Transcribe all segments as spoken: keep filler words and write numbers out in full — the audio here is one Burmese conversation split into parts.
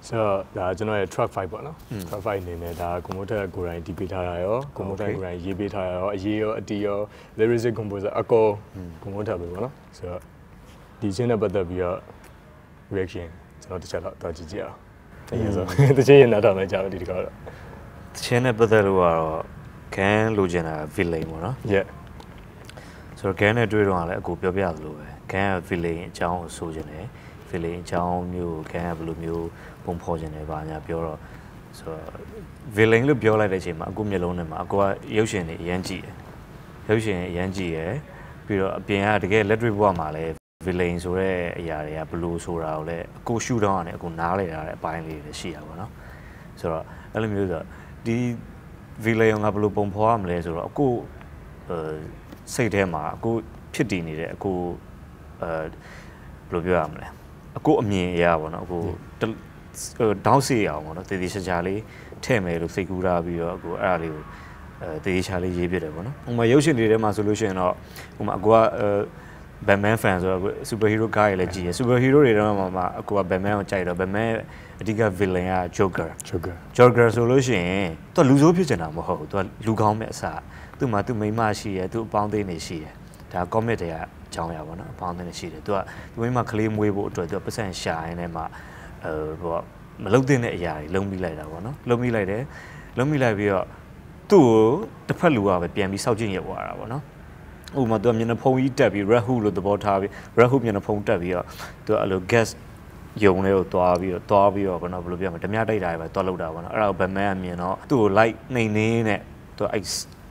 So that's another track five, no? Track five in there. That computer Goran D P Tarayo, computer Goran Y P Tarayo, a year, a deal. There is a composer, a call, computer, no? So the channel but the via reaction. It's not the channel, that's it. Yeah. The channel not on my job. The channel but the can Lugena villain, no? Yeah. So can I do it on a good Bialu? Can a villain, Chow Sojane, villain, Chow New, can have Lumio. Pompogen Evania Bureau. So, Villing look Biola de Jim, a Gumilone, Magua, Yoshin, Yangi, Yoshin, Yangi, Bureau, being out to get Ledry Wamale, Villains or a Yaria, Blues or Aule, go shoot on it, go Nale, buying the Shia. So, Elamuda, the Villain Ablu Pompoam les or go say them, go pitini, go Blueamle. A go me, yeah, one go. Downsi àwọnနော်တည်တည်ချာချာလေးထည့်မယ်လို့စိတ်ကူးထားပြီးတော့ကိုအဲ့ဒါလေးကိုအဲတည်တည်ချာလေးရေးပြတယ်ပေါ့နော်။ဟိုမှာရုပ်ရှင်တွေထဲမှာဆိုလို့ရှိရင်တော့ဟိုမှာအကိုကအဲ Batman fan ဆိုတော့ superhero ကားတွေလည်းကြည့်ရ superhero တွေထဲမှာမှာအကိုက Batman ကိုကြိုက်တော့ Batman အဓိက villain က Joker Joker Joker ဆိုလို့ရှိရင်သူကလူဆိုးဖြစ်နေတာမဟုတ်ဘူးသူကလူကောင်းမဲ့အစားသူ့မှာသူ့မိန်းမရှိရသူ့အပေါင်းအသင်းတွေရှိတယ်ဒါ comic တွေကအကြောင်းအရာပေါ့နော်အပေါင်းအသင်းတွေရှိတယ်သူကသူမိန်းမကလေးမွေးဖို့အတွက်သူကပတ်စံရှာရင်းနဲ့မှာအဲဟိုမလုံတဲ့အရာတွေလုံးပြီးလိုက်တာပေါ့နော်လုံးပြီးလိုက်တယ်လုံးပြီးလိုက်ပြီးတော့သူ့ကိုတစ်ဖက်လူကပဲပြန်ပြီးစောက်ကျင်ရသွားတာပေါ့နော်ဥပမာသူကမျက်နှာဖုံးကြီးတက်ပြီး red hood လို့သဘောထားပြီး red hood မျက်နှာဖုံးတက်ပြီးတော့သူကအဲ့လို gas ယုံလေးကိုတွားပြီးတော့တွားပြီးတော့ဘာလို့ဘယ်လိုပြောမလဲဓမြတိုက်တာပဲတွားလောက်တာပေါ့နော်အဲ့ဒါကိုဗမန်ကမြင်တော့သူ့ကို light နှိမ်နေနဲ့သူအဲ့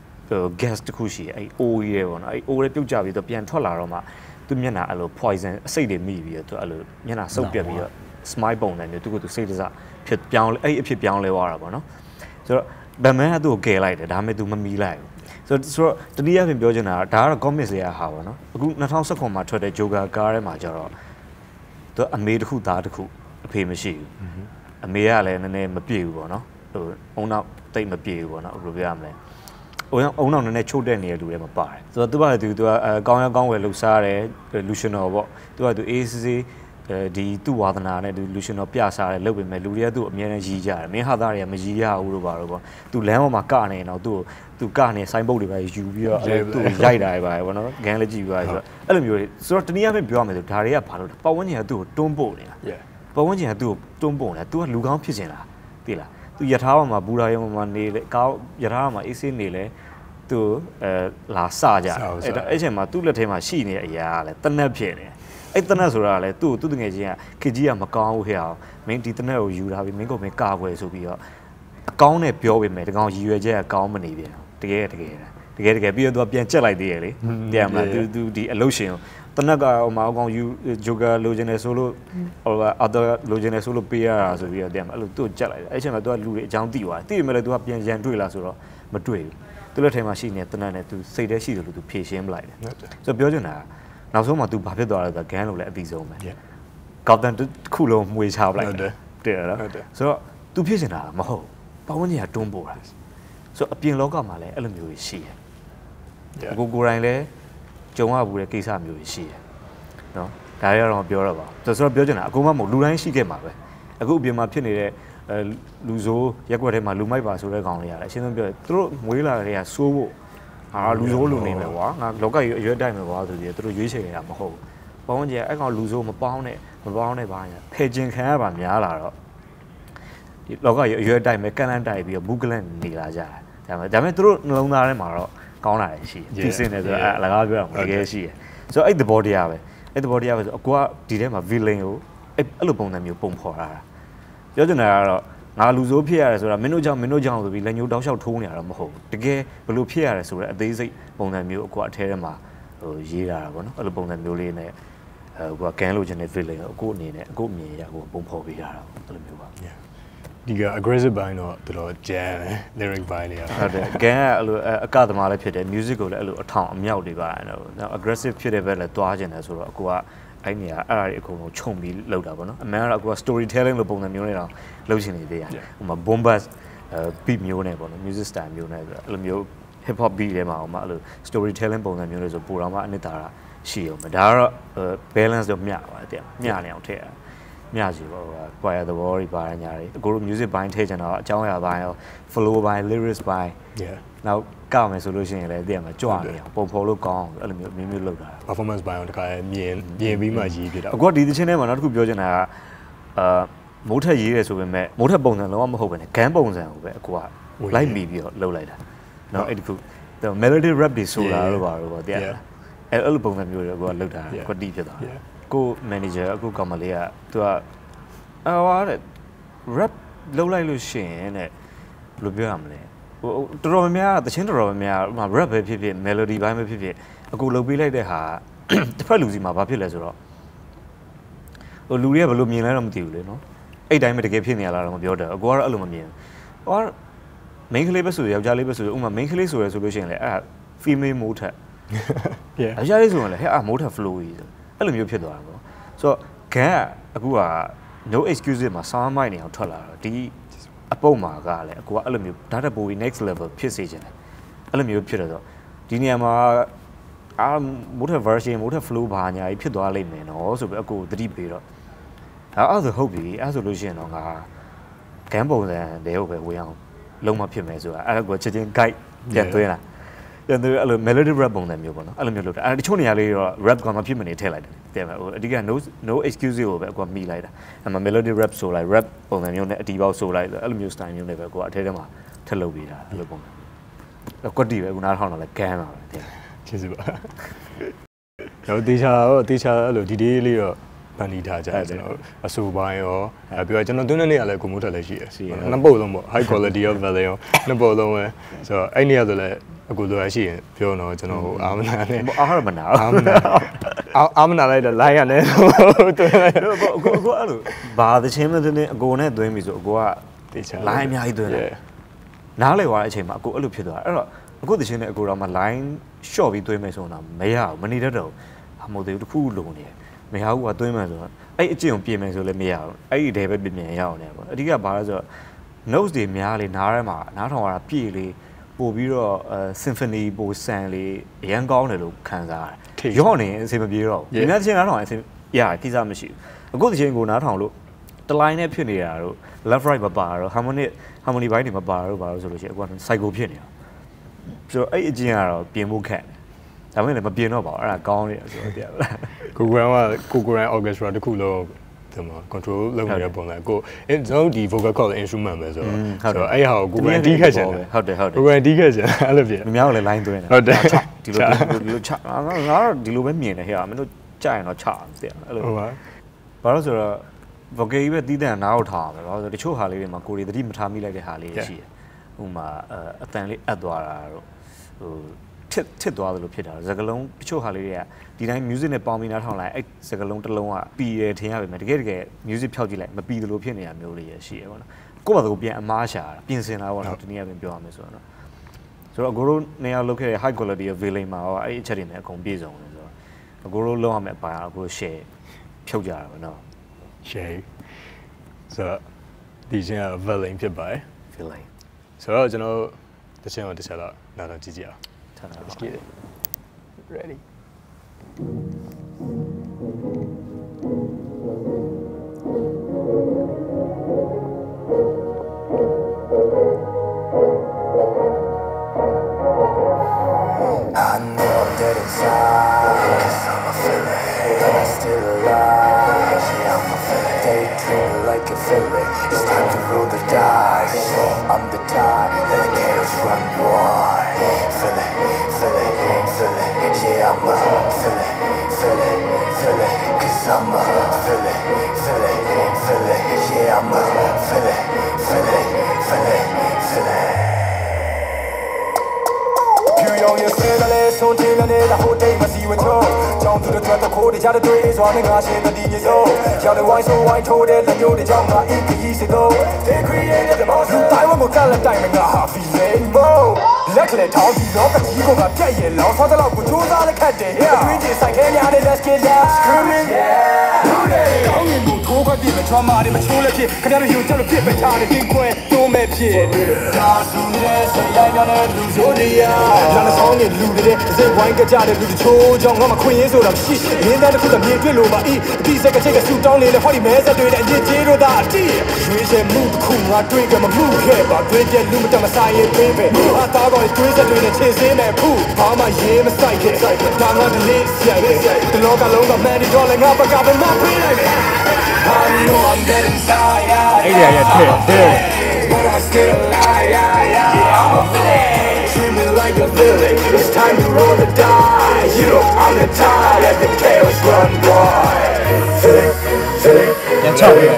gas တခုရှိအဲ့ O ကြီးပေါ့နော်အဲ့ O လေးပြုတ်ကြပြီးတော့ပြန်ထွက်လာတော့မှသူမျက်နှာအဲ့လို poison အဆိပ်တွေမိပြီးတော့သူအဲ့လိုမျက်နှာဆုပ်ပြက်ပြီးတော့ smile ပုံစံမျိုးသူကသူစိတ်တစဖြစ်ပြောင်းအဲ့အဖြစ်ပြောင်းလဲသွားတာပေါ့နော်ဆိုတော့ဗမန်ကသူ့ကိုကယ်လိုက်တယ်ဒါပေမဲ့သူမမီလိုက်ဘူးဆိုတော့တတိယပြင်ပြောချင်တာဒါကတော့ comic တွေဟာပေါ့နော်အခု၂၀၁၇မှာထွက်တဲ့ Joker ကားထဲမှာကျတော့သူအမေတစ်ခုသားတစ်ခုအဖေမရှိဘူးအမေကလည်းနည်းနည်းမပြေဘူးပေါ့နော်ဟိုအုံနောက်တိတ်မပြေဘူးပေါ့နော်ဘယ်လိုပြောရမလဲအုံအုံနောက်နည်းနည်းချုပ်တဲ့နေတဲ့လူတွေမှာပါတယ်ဆိုတော့သူကသူသူကကောင်းရကောင်းဝယ်လှူစားတယ် Luciano ပေါ့သူကသူ အေးစစ်စစ်ဒီသူ့ဝါသနာနဲ့ဒီလူရှင်တော်ပြစားတယ်လုပ်ပေမဲ့လူတွေကသူ့အမြဲတမ်းရီးကြတယ်မင်းဟာသားတွေကမရီးရဘူးလို့ပါတော့ပေါ့သူလမ်းပေါ်မှာကနေတော့သူ့သူကနေစိုင်းပုတ်တွေပဲယူပြီးတော့သူ့ရိုက်တာပဲပေါ့နော်ဂန်းလည်းကြည့်ပြီးသွားဆိုတော့အဲ့လိုမျိုးဆိုတော့တနည်းအားဖြင့်ပြောရမယ်ဆိုဒါတွေကဘာလို့ပတ်ဝန်းကျင်ကသူ့ကိုတွန်းပို့နေတာပတ်ဝန်းကျင်ကသူ့ကိုတွန်းပို့နေတာသူကလူကောင်းဖြစ်နေတာသိလားသူယထာပေါ်မှာဘူရာရုံမှာနေလေကောင်းယထာမှာအေးဆေးနေလေသူအဲလာစကြအဲ့အဲ့ချိန်မှာသူ့လက်ထဲမှာရှိနေတဲ့အရာကလည်းတနက်ဖြစ်နေအဲ့တနက်ဆိုတာလည်းသူ့သူ့တငယ်ချင်းကခေကြီးကမကောင်းဘူးဟဲ့အောင်မင်းဒီတနက်ကိုယူထားပြီးမင်းကိုမင်းကာကွယ်ဆိုပြီးတော့အကောင်းနဲ့ပြောပေးမယ်တကောင်ရည်ရွယ်ချက်ကကောင်းမနေပြန်တကယ်တကယ်တကယ်တကယ်ပြီးတော့သူကပြန်ကြက်လိုက်သေးတယ်လေတရားမလားသူသူဒီအလုပ်ရှင်ကိုတနက်ကဟိုမှာအကောင်ယူဂျိုကာလိုချင်တယ်ဆိုလို့ဟိုအဒလိုချင်တယ်ဆိုလို့ပေးရတာဆိုပြီးတော့တရားမလားအဲ့လိုသူ့ကြက်လိုက်တယ်အဲ့ချိန်မှာသူကလူတွေအကြောင်းသိသွားတယ်သိပေမဲ့လည်းသူကပြန်ရန်တွေ့လာဆိုတော့မတွေ့ဘူးသူ့လက်ထဲမှာရှိနေတဲ့တနက်နဲ့သူစိတ်ထဲရှိတယ်လို့သူဖြေရှင်းပလိုက်တယ်ဆိုတော့ပြောချင်တာနောက်ဆုံးမှ तू ဘာဖြစ်သွားလဲဆိုတော့ဂန်းလို့လည်းအသိဆုံးပဲကောက်တန်တစ်ခုလုံးမှွေချပလိုက်တယ်တဲ့နော်ဆိုတော့ तू ဖြစ်နေတာမဟုတ်ပတ်ဝန်းကျင်ကတွန်းပို့တာဆိုတော့အပြင်လောကမှာလည်းအဲ့လိုမျိုးတွေရှိတယ်ကိုကိုတိုင်းလည်းကြုံရဘူးတဲ့ကိစ္စမျိုးတွေရှိတယ်နော်ဒါရတော့ပြောတော့ပါဆိုတော့ပြောချင်တာအကုန်မမဟုတ်လူတိုင်းရှိခဲ့မှာပဲအခုအပြင်မှာဖြစ်နေတဲ့အဲလူဆိုးရက်ွက်ထဲမှာလူမိုက်ပါဆိုတဲ့ကောင်တွေရတယ်အရှင်းဆုံးပြောတယ်သူတို့မွေးလာတဲ့ကစိုးဖို့ဟာလူဆိုးလူနေမယ်ကွာငါလောကကြီးအရွက်တိုက်မယ်ကွာဆိုပြီးသူတို့ရွေးချယ်နေတာမဟုတ်ဘူး။ပေါင်းကျအဲ့ကောင်လူဆိုးမပေါင်းနဲ့မပေါင်းနဲ့ပါညာဖယ်ကျင်ခံရပါများလာတော့ဒီလောကကြီးအရွက်တိုက်မယ်ကန်လန့်တိုက်ပြီးတော့ဘူးကလန့်နေလာကြတယ်။ဒါပေမဲ့ဒါပေမဲ့သူတို့နှလုံးသားထဲမှာတော့ကောင်းလာတယ်ရှိတယ်။ဖြစ်စင်တယ်ဆိုတော့အလကားပြောရမှာတကယ်ရှိတယ်။ဆိုတော့အဲ့သဘောတရားပဲ။အဲ့သဘောတရားပဲဆိုအကူကဒီထဲမှာ villain ကိုအဲ့အဲ့လိုပုံစံမျိုးပုံဖော်တာ။ပြောချင်တာကတော့ငါလူဆိုးဖြစ်ရတယ်ဆိုတာမင်းတို့ကြောင့်မင်းတို့ကြောင့်ဆိုပြီးလက်ညှိုးတောက်လျှောက်ထိုးနေရတာမဟုတ်ဘူးတကယ်ဘယ်လိုဖြစ်ရတယ်ဆိုတော့အသေးစိတ်ပုံစံမျိုးအကွာအထဲထဲမှာဟိုရေးတာပေါ့နော်အဲ့လိုပုံစံမျိုးလေးနဲ့ဟိုကကန်လို့ခြင်းတဲ့ villain ကိုအခုအနေနဲ့အခုအမြင်ရကိုပုံဖော်ပေးရတာအဲ့လိုမျိုးပါဒီက aggressive ဘိုင်းတော့တော်တော်ကြမ်းတယ် lyric ဘိုင်းလေးဟုတ်တယ်ကန်ကအဲ့လိုအကသမားလည်းဖြစ်တယ် music ကိုလည်းအဲ့လိုအထောင်အမြောက်တွေပါအဲ့တော့ aggressive ဖြစ်တဲ့ဘက်လည်းတွားခြင်းတယ်ဆိုတော့အခုကအဲ့နေရာအဲ့ဒါတွေအကုန်လုံးခြုံပြီးလောက်တာပေါ့နော်အမှန်ကတော့အခုက storytelling လို့ပုံစံမျိုးနဲ့တော့လုပ်ရှင်နေသေးတယ်ဟိုမှာ bombast beat မျိုးနဲ့ပေါ့နော် music style မျိုးနဲ့ဆိုတော့အဲ့လိုမျိုး hip hop beat တွေမှာဟိုမှာအဲ့လို storytelling ပုံစံမျိုးနဲ့ဆိုပိုတော့မှအနှစ်သာရရှိအောင်ဒါကတော့ balance တော့မျှပါတယ်တဲ့မျှနေအောင်ထည့်ရများစီပေါ့ကွာရသဘောတွေပါရညာတွေအကိုတို့ music ဘိုင်းထည့်ချင်တော့အကြောင်းအရာဘိုင်းရော flow ဘိုင်း lyrics ဘိုင်း yeah နောက်ကောက်မယ်ဆိုလို့ရှိရင်လည်းတည့်ရမှာကြွနေအောင်ပုံဖော်လို့ကောင်းအဲ့လိုမျိုးမျိုးမျိုးလုပ်တာ performance ဘိုင်းတခါမြင်မြင်ပြီးမှရေးပြတာအကိုကဒီသချင်းထဲမှာနောက်တစ်ခုပြောချင်တာကအာမိုးထက်ရေးတယ်ဆိုပေမဲ့မိုးထက်ပုံစံလုံးဝမဟုတ်ပဲနဲ့ဂန်းပုံစံကိုပဲအကိုကလိုက်မိပြီးတော့လုပ်လိုက်တာနော်အဲ့ဒီခု melody rap တွေဆိုတာလို့ပါတော့တည့်ရအဲ့အဲ့လိုပုံစံမျိုးတွေအကိုကလုပ်တာကွတီးဖြစ်သွားတယ်ကို manager အခုကောင်မလေးကသူကအာဟာတဲ့ rap လုပ်လိုက်လို့ရှိရင်တဲ့ဘယ်လိုပြောရမလဲဟိုတော်တော်များများတချင်းတော်တော်များများ rap ပဲဖြစ်ဖြစ် melody ဘိုင်းပဲဖြစ်ဖြစ်အခုလုပ်ပေးလိုက်တဲ့ဟာတစ်ဖက်လူစီမှာဘာဖြစ်လဲဆိုတော့ဟိုလူတွေကဘယ်လိုမြင်လဲတော့မသိဘူးလေနော်အဲ့တိုင်းပဲတကယ်ဖြစ်နေရလားတော့မပြောတတ်အကိုကတော့အဲ့လိုမမြင်ဟို main ကလေးပဲဆိုယောက်ျားလေးပဲဆိုဥပမာ main ကလေးဆိုရဆိုလို့ရှိရင်လေအဲ့ female မိုးထက် yeah ယောက်ျားလေးဆိုရင်လေဟဲ့အာမိုးထက် flow ကြီးဆိုအဲ့လိုမျိုးဖြစ်သွားတာပေါ့ဆိုတော့ gan ကအခုက no excuse မှာ sound mic နေအောင်ထွက်လာတော့ဒီအပုတ်မှာကလည်းအကူကအဲ့လိုမျိုး data boy next level ဖြစ်စေချင်တယ်အဲ့လိုမျိုးဖြစ်တော့ဒီနေရာမှာအာမိုးထက် version မိုးထက် flow ဘာညာကြီးဖြစ်သွားလိမ့်မယ်နော်ဆိုပြီးအကူသတိပေးတော့အဲ့အဲ့ဆိုဟုတ်ပြီအဲ့ဆိုလို့ရှိရင်တော့ငါ gan ပုံစံတဲဟုတ်ပဲဝင်အောင်လုံးမဖြစ်မယ်ဆိုတာအဲ့ကူချက်ချင်း guide ပြန်သွင်းလာပြန်သွင်းအဲ့လို melody rap ပုံစံမျိုးပေါ့နော်အဲ့လိုမျိုးလုပ်တာအဲ့တချို့နေရာလေးတော့ rap ကမှဖြစ်မနေထည့်လိုက်တယ်တဲ့ဟိုအဓိက no no excuse ကိုပဲအကူမိလိုက်တာအဲ့မှာ melody rap ဆိုလိုက် rap ပုံစံမျိုးနဲ့အတီးပေါက်ဆိုလိုက်အဲ့လိုမျိုး style မျိုးနဲ့ပဲအကူအထဲထဲမှာထည့်လုပ်ပေးတာအဲ့လိုပုံစံတော့ကွက်တီပဲအခုနားထောင်တော့လဲ gan ပါပဲတဲ့ကျေးဇူးပါတော့တေချာတော့တေချာအဲ့လိုဒီဒီလေးတော့ပန်တီထားကြတယ်ကျွန်တော်အဆူပိုင်းရောအဲပြီးတော့ကျွန်တော်တွင်းတဲ့နေ့ကလည်းကွန်မိုးထက်လည်းရှိရရှိရနှစ်ပုတ်လုံးပေါ့ high quality of value ရောနှစ်ပုတ်လုံးပဲဆိုတော့အဲ့နေ့ကဆိုလည်းအခုလိုရရှိရင်ပြောတော့ကျွန်တော်ဟိုအာမနာနဲ့အာဟာမနာအာမနာအာမနာလိုက်တော့ line ရတယ်တွင်းလိုက်တော့အကိုအကိုအဲ့လိုဘာသချင်းမသိနေအကိုနဲ့တွင်းပြီဆိုအကိုကတေချာ line အများကြီးတွင်းတယ်နားလေသွားတဲ့အချိန်မှာအကိုအဲ့လိုဖြစ်သွားအဲ့တော့အခုသချင်းနဲ့အကိုတော့မှ line short ပြီးတွင်းမယ်ဆိုတော့မရဘူးမနေတတ်တော့အမို့သေးဘူးတစ်ခုလုံနေတယ်မရဘူးကတွင်းမယ်ဆိုတော့အဲ့အကျင့်ကိုပြင်မယ်ဆိုလည်းမရဘူးအဲ့ဒီတဲပဲပြင်ပြင်ရအောင်လည်းပေါ့အဓိကဘာလဲဆိုတော့ notes တွေများလေနားထဲမှာနားထောင်ရတာပြည့်လေပို့ပြီးတော့အဲ symphony ပို့ဆန်လေအရန်ကောင်းတယ်လို့ခံစားရတယ်ရော့နေအဆင်မပြေတော့ဘူးဒီနေ့သချင်းနားထောင်အဆင်ရကိစ္စမရှိဘူးအခုသချင်းကိုနားထောင်လို့တလိုင်းနဲ့ဖြစ်နေတာတို့ left right မပါတော့ harmony harmony ဘိုင်းတွေမပါတော့ဘာလို့ဆိုလို့ရှိရင်အခုက cycle ဖြစ်နေတာဆိုတော့အဲ့အကျင့်ကတော့ပြင်ဖို့ခက်တယ်ဒါမှမဟုတ်လည်းမပြင်တော့ပါဘူးအဲ့ဒါကောင်းနေတယ်ဆိုတော့တရားလားကိုကိုရန်ကကိုကိုရန် orchestra တခုလုံးဒီမှာ control လုပ်နေတဲ့ပုံစံကိုအဲကျွန်တော်ဒီ vocal cord instrument ပဲဆိုတော့ဆိုတော့အဲ့ဟာကိုကိုကိုရန်တီးခတ်ချင်တယ်ဟုတ်တယ်ဟုတ်တယ်ကိုကိုရန်တီးခတ်ချင်အဲ့လိုဖြစ်အများကလည်း line သွင်းတယ်ဟုတ်တယ်ဒီလိုဒီလိုချငါငါတော့ဒီလိုပဲမြင်တယ်ဟဲ့မင်းတို့ကြာရင်တော့ချတယ်အဲ့လိုဟုတ်ပါဘာလို့ဆိုတော့ vocal ကြီးပဲတီးတဲ့နားကိုထားအောင်ပဲဘာလို့ဆိုတချို့ဟာလေးတွေမှာကိုရီသတိမထားမိလိုက်တဲ့ဟာလေးရှိတယ်ဥမာအတန်လေးအပ်သွားတာတော့ဟိုထစ်ထစ်သွားတယ်လို့ဖြစ်တာစကလုံးတချို့ဟာလေးတွေကဒီတိုင်း music နဲ့ပေါင်းပြီးနားထောင်လိုက်အဲ့စကလုံးတစ်လုံးကပီတယ်ထင်ရပါမယ်တကယ်တကယ် music ဖြောက်ကြည့်လိုက်မပီတယ်လို့ဖြစ်နေတာမျိုးလေးရရှိရပေါ့နော်ကိုယ့်ဘာသာကိုပြန်အမားရှာတာပြင်ဆင်လာပေါ့နော်ဒီနေ့ကပြန်ပြောရမယ်ဆိုတော့ဆိုတော့အကိုတို့နေရာလုပ်ခဲ့တဲ့ high quality of villain မှာရောအဲ့အချက်တွေနဲ့အကုန်ပြည့်စုံတယ်ဆိုတော့အကိုတို့လုံးရမယ့်အပိုင်းအကို share ဖြုတ်ကြတာပေါ့နော် share ဆိုတော့ဒီချင်းက villain ဖြစ်ပါတယ် villain ဆိုတော့ကျွန်တော်တချင်းကိုတစ်ချက်တော့နောက်တော့ကြည့်ကြအောင်Let's get it. Ready. I know I'm dead inside, 'cause I'm a feeling, but I'm still alive. Yeah, I'm a feeling. Daydream like a feeling. It's time to roll the dice. I'm the tide, let the chaos run wild. Feel it, feel it, feel it. Yeah, I'm a feel it, feel it, feel it. 'Cause I'm a feel it, feel it, feel it. Yeah, I'm a feel it, feel it, feel it, feel it.ရောင်ရဆဲကလေးဆုံးတင်နေတဲ့ဟိုတိတ်မစီဝချုံကြောင်းသူတို့တော့ခိုးကြတဲ့တွေ့စွာနဲ့ငါရှင်တည်ရဆုံးရောက်တဲ့ဝိုင်းဆိုဝိုင်းထိုးတဲ့လက်မျိုးတွေကြောင့်ငါအင်းကြီးစတော့ They created the most တိုင်းဝကိုတက်လက်တိုင်းငါဟာ feeling more လက်ကလေးထောင်းပြီးတော့ကကြီးကငါပြက်ရဲ့လောင်းဆောတဲ့လောက်ကိုကြိုးစားလက်ခတ်တယ်အတွေးကြီးဆိုင်ခဲများနဲ့ let's get down screaming yeah ကောင်းရင်ကိုထိုးခွက်ပြည့်မချ trauma တွေမချိုးလက်ဖြစ်ခင်ဗျားတို့ယူချက်လို့ပြစ်ပထားတဲ့တင်းခွဲတိုးမဲ့ဖြစ်သာသူနဲ့ဆိုရိုင်းနေတဲ့လူဆိုတရားလာနေဆောင်နေလူတွေစိတ်ဝိုင်းကြကြတဲ့လူတချို့ကြောင့်ငါမခွင့်ရင်းဆိုတာမရှိရင်းသားတစ်ခုတည်းမြင်တွေ့လို့ပါအီအတိစက်ကချိတ်ကဆူတောင်းလေးလေဟောဒီမဲဆက်တွေနဲ့အရင်ကျေးတို့သာအတိရွေးချယ်မှုတစ်ခုငါတွေ့ကြမမှုခဲ့ပါတွေ့တဲ့လူမတမဆိုင်ရင်ပြေးပဲအသားကောင်းတွေးစက်တွေနဲ့ချစ်စင်းမဲ့ဖူးဘာမှရေးမဆိုင်ခဲ့ဒါငါတလေးဆိုင်ခဲ့ဒီလောကလုံးကမှန်ဒီတော့လည်းငါပကပဲမပြေးလိုက်ပဲ I know I'm dead inside yeah yeah yeah yeah but I still lie yeah yeah I'm a villain treat me like a villain it's time to roll the dice you know I'm the tide let the chaos run boy feeling feeling yeah feeling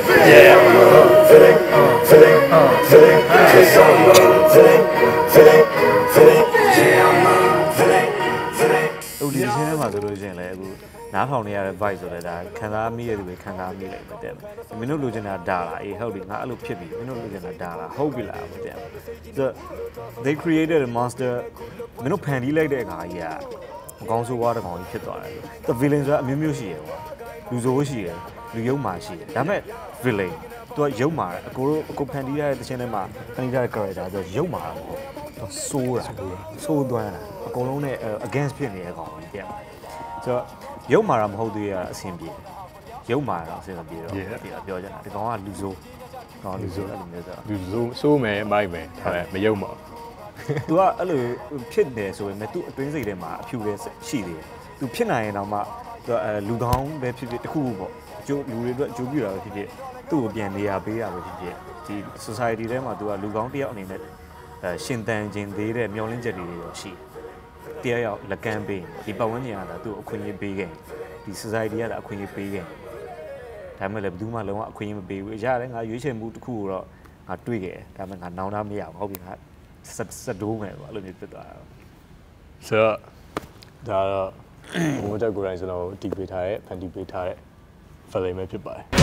feeling feeling feeling it's all feeling feeling feeling yeah I'm feeling feeling ဟိုဒီချင်းထဲမှာဆိုလို့ရှိရင်လည်းအခုနားထောင်နေရတဲ့ vibe ဆိုတော့ဒါခံစားမိရတဲ့ပဲခံစားမိလိုက်ပဲတဲ့မင်းတို့လိုချင်တာဒါလားအေးဟုတ်ပြီငါအဲ့လိုဖြစ်ပြီမင်းတို့လိုချင်တာဒါလားဟုတ်ပြီလားမတဲ့ so they created a monster မင်းတို့ဖန်တီးလိုက်တဲ့အခါကြီးကအကောင်းဆိုးဝါးတဲ့ကောင်ကြီးဖြစ်သွားတယ်သူ villain ဆိုတာအမျိုးမျိုးရှိရကွာလူဆိုးရှိရလူယုံမာရှိရဒါပေမဲ့ villain သူကယုံမာတယ်အကိုတို့အကိုဖန်တီးရတဲ့တခြင်းထဲမှာဖန်တီးရတဲ့ character ဆိုယုံမာတာမဟုတ်သူဆိုးတာဆိုးသွမ်းတာအကုန်လုံးနဲ့ against ဖြစ်နေတဲ့ကောင်ကြီးတဲ့ဆိုတော့ရုပ်မာတာမဟုတ်သေးရအဆင်ပြေရုပ်မာတာအဆင်မပြေတော့ဒီကပြောကြတာဒီကောင်ကလူဆိုးကောင်လူဆိုးအဲ့လိုမျိုးဆိုလူဆိုးဆိုးမယ်မိုက်မယ်ဒါလည်းမယုံပါဘူး तू ကအဲ့လိုဖြစ်နေဆိုရင် तू အတွင်းစိတ်ထဲမှာအဖြူလေးရှိသေးတယ် तू ဖြစ်နိုင်ရင်တော့မှ तू အဲလူကောင်းပဲဖြစ်ဖြစ်တခုခုပေါ့အကျိုးလူတွေအတွက်အကျိုးပြုတာပဲဖြစ်ဖြစ်သူ့ကိုပြန်နေရပေးရပဲဖြစ်ဖြစ်ဒီ society ထဲမှာ तू ကလူကောင်းတစ်ယောက်အနေနဲ့အဲရှင်သန်ခြင်းသေးတဲ့မျောလင်းချက်တွေရောရှိတရားရောက်လက်ကမ်းပေးဒီပတ်ဝန်းကျင်ကဒါသူ့အခွင့်အရေးပေးခဲ့ဒီ society ကဒါအခွင့်အရေးပေးခဲ့ဒါမှလည်းဘယ်သူမှလုံးဝအခွင့်အရေးမပေးဘူးရတယ်ငါရွေးချယ်မှုတစ်ခုကိုတော့ငါတွေးခဲ့ဒါမှငါနောင်တမရဘူးဟုတ်ပြီငါစက်ဒိုးမယ်ပေါ့အဲ့လိုမျိုးဖြစ်သွားတာဆိုတော့ဒါတော့ဘုံတက်ကိုယ်တိုင်ကျွန်တော်တီးပေးထားတဲ့ဖန်တီးပေးထားတဲ့ film ပဲဖြစ်ပါတယ်